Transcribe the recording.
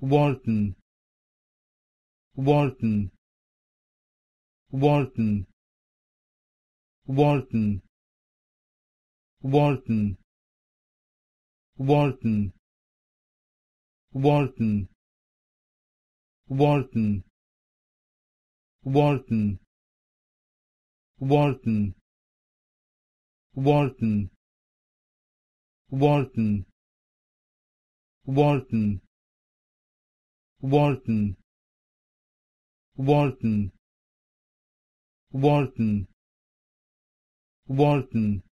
Walton, Walton, Walton, Walton, Walton, Walton, Walton, Walton, Walton, Walton, Walton, Walton, Walton, Walton, Walton, Walton, Walton,